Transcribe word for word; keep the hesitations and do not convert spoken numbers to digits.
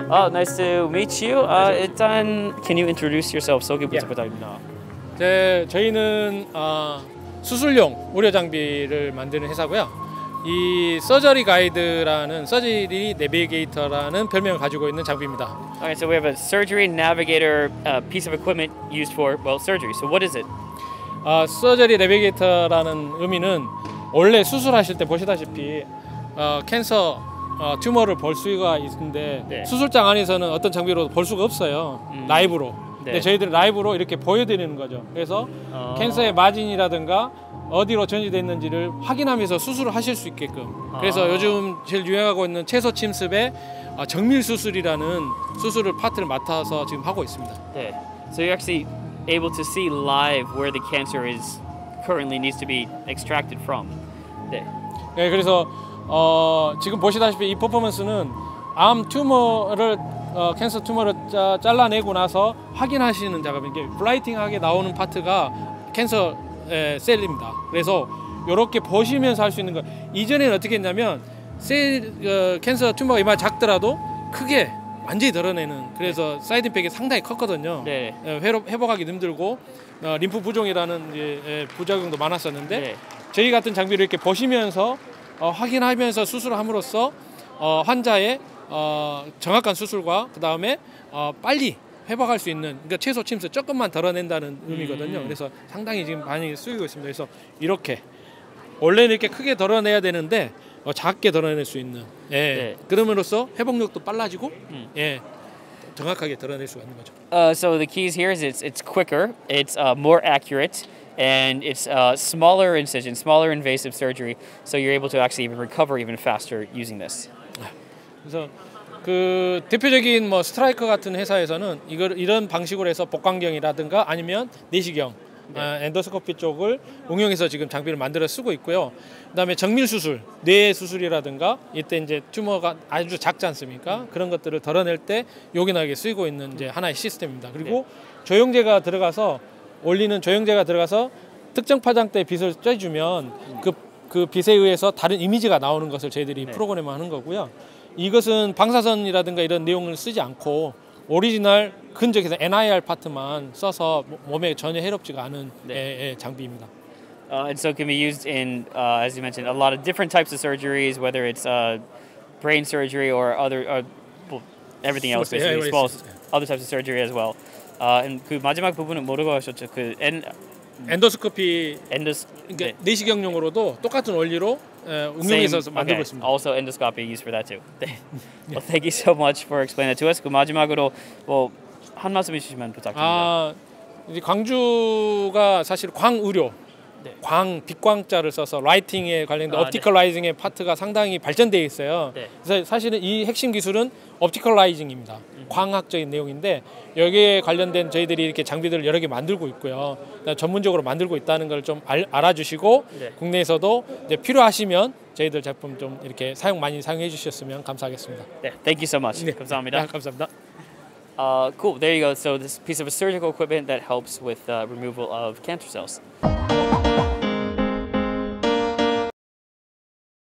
Oh, nice to meet you. Uh, 일단 can you introduce yourself? 소개부터 Yeah. 부탁드립니다. 네, 저희는 어, 수술용 의료 장비를 만드는 회사고요. 이 서저리 가이드라는 서저리 내비게이터라는 별명을 가지고 있는 장비입니다. Okay, so we have a surgery navigator uh, piece of equipment used for well surgery. So what is it? 어, 서저리 내비게이터라는 의미는 원래 수술하실 때 보시다시피 어, 캔서 어, 튜머를 볼 수가 있는데 네. 수술장 안에서는 어떤 장비로 볼 수가 없어요. 음. 라이브로. 네. 근데 저희들은 라이브로 이렇게 보여드리는 거죠. 그래서 어. 캔서의 마진이라든가 어디로 전이되어 있는지를 확인하면서 수술을 하실 수 있게끔. 그래서 아. 요즘 제일 유행하고 있는 채소 침습의 어, 정밀 수술이라는 수술을 파트를 맡아서 지금 하고 있습니다. 네. So you're actually able to see live where the cancer is currently needs to be extracted from. 네. 네, 그래서 어, 지금 보시다시피 이 퍼포먼스는 암 튜머를 어, 캔서 튜머를 짜, 잘라내고 나서 확인하시는 작업. 이게 블라이팅하게 나오는 파트가 캔서 에, 셀입니다. 그래서 이렇게 보시면서 할 수 있는 거. 이전에는 어떻게 했냐면 셀 어, 캔서 튜머가 이만 작더라도 크게 완전히 드러내는. 그래서 사이드 임팩이 상당히 컸거든요. 네. 에, 회로, 회복하기 힘들고 어, 림프 부종이라는 이제, 에, 부작용도 많았었는데 네. 저희 같은 장비를 이렇게 보시면서 어, 확인하면서 수술을 함으로써 어, 환자의 어, 정확한 수술과 그 다음에 어, 빨리 회복할 수 있는, 그러니까 채소 침수 조금만 덜어낸다는 의미거든요. 음. 그래서 그래서 상당히 지금 많이 쓰이고 있습니다. 그래서 이렇게 원래는 이렇게 크게 덜어내야 되는데 어, 작게 덜어낼 수 있는. 예. 네. 그러므로써 회복력도 빨라지고, 음. 예, 정확하게 덜어낼 수가 있는 거죠. Uh, so the keys here is it's it's quicker, it's uh, more accurate, and it's uh, smaller incision, smaller invasive surgery. So you're able to actually even recover even faster using this. 그래서 그 대표적인 뭐 스트라이커 같은 회사에서는 이걸 이런 방식으로 해서 복강경이라든가 아니면 내시경, 네. 아, 엔도스코피 쪽을 응용해서 지금 장비를 만들어 쓰고 있고요. 그다음에 정밀 수술, 뇌 수술이라든가 이때 이제 튜머가 아주 작지 않습니까? 그런 것들을 덜어낼 때 요긴하게 쓰이고 있는 이제 하나의 시스템입니다. 그리고 조영제가 들어가서 올리는 조영제가 들어가서 특정 파장대 빛을 쬐주면 그, 그 빛에 의해서 다른 이미지가 나오는 것을 저희들이 네. 프로그램하는 거고요. 이것은 방사선이라든가 이런 내용을 쓰지 않고 오리지널 근적에서 엔아이알 파트만 써서 몸에 전혀 해롭지가 않은 네. 예, 예, 장비입니다. Uh, and so it can be used in, uh, as you mentioned, a lot of different types of surgeries, whether it's uh, brain surgery or other, uh, well, everything else Yeah, basically, as yeah, well it's- as other types of surgery as well. Uh, and 그 마지막 부분은 뭐라고 하셨죠? 그 엔, 엔도스코피, 엔도스, 그러니까 네. 내시경용으로도 똑같은 원리로 에, 응용해서 Same- 만들고 okay. 있습니다. Also endoscopy used for that too. 네. Well, thank you so much for explaining that to us. 그 마지막으로 뭐 한 말씀 해주시면 부탁드립니다. 아, 이제 광주가 사실 광의료, 네. 광 빛광자를 써서 라이팅에 관련된 아, 옵티컬라이징의 파트가 상당히 발전되어 있어요. 네. 그래서 사실은 이 핵심 기술은 옵티컬라이징입니다. 음. 광학적인 내용인데 여기에 관련된 저희들이 이렇게 장비들을 여러 개 만들고 있고요. 전문적으로 만들고 있다는 걸 좀 알아주시고 네. 국내에서도 이제 필요하시면 저희들 제품 좀 이렇게 사용 많이 사용해 주셨으면 감사하겠습니다. 네, thank you so much. 네. 감사합니다. 네, 감사합니다. Uh, cool. There you go. So this piece of surgical equipment that helps with uh, removal of cancer cells.